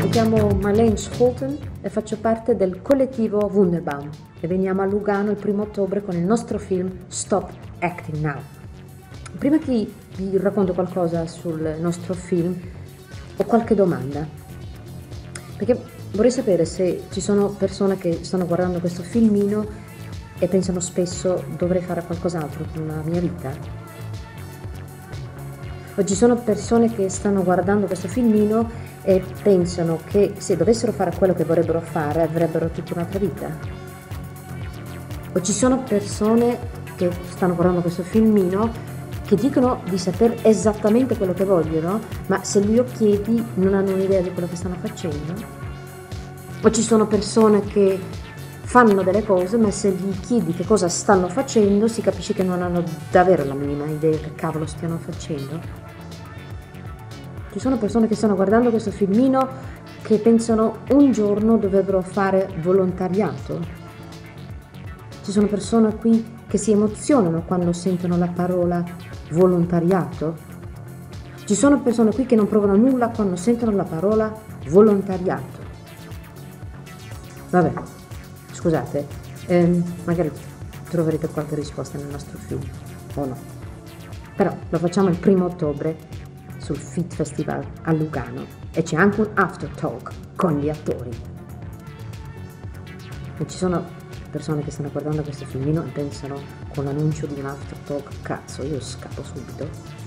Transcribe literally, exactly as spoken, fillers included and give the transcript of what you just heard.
Mi chiamo Marlene Scholten e faccio parte del collettivo Wunderbaum e veniamo a Lugano il primo ottobre con il nostro film Stop Acting Now. Prima che vi racconto qualcosa sul nostro film, ho qualche domanda, perché vorrei sapere se ci sono persone che stanno guardando questo filmino e pensano spesso dovrei fare qualcos'altro con la mia vita. O ci sono persone che stanno guardando questo filmino e pensano che se dovessero fare quello che vorrebbero fare avrebbero tutta un'altra vita. O ci sono persone che stanno guardando questo filmino che dicono di sapere esattamente quello che vogliono, ma se glielo chiedi non hanno un'idea di quello che stanno facendo. O ci sono persone che fanno delle cose, ma se gli chiedi che cosa stanno facendo si capisce che non hanno davvero la minima idea che cavolo stiano facendo. Ci sono persone che stanno guardando questo filmino che pensano un giorno dovrebbero fare volontariato. Ci sono persone qui che si emozionano quando sentono la parola volontariato. Ci sono persone qui che non provano nulla quando sentono la parola volontariato. Vabbè, scusate, ehm, magari troverete qualche risposta nel nostro film, o no. Però lo facciamo il primo ottobre sul Fit Festival a Lugano e c'è anche un after talk con gli attori. E ci sono persone che stanno guardando questo filmino e pensano con l'annuncio di un after talk, cazzo, io scappo subito.